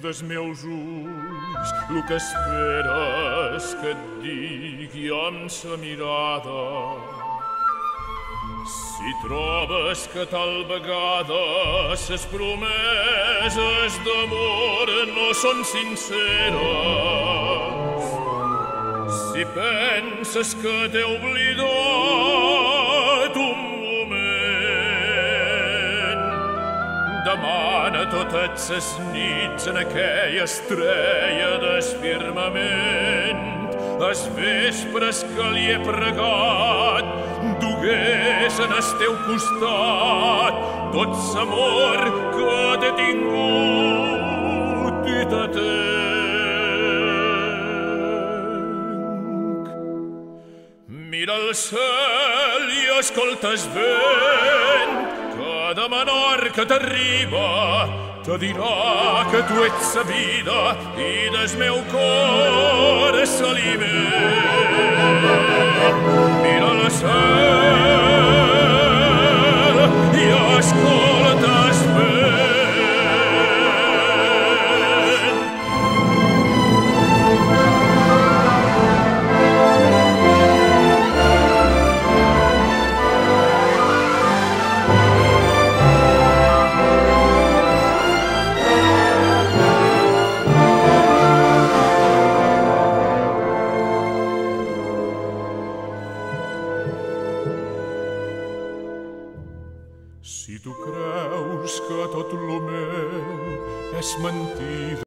dels meus ulls lo que esperes que et digui amb sa mirada. Si trobes que tal vegada ses promeses d'amor no són sinceres, si penses que t'he oblidat un moment, demana totes ses nits en aquella estrella del firmament, els vespres que li he pregat dugués en el teu costat tot l'amor que t'he tingut i te tenc. Mira el cel i escolta el vent que de Menorca t'arriba, te dirà que tu ets sa vida i del meu cor és l'aliment. Mira el cel i escolta el vent. Si tu creus que tot lo meu és mentida,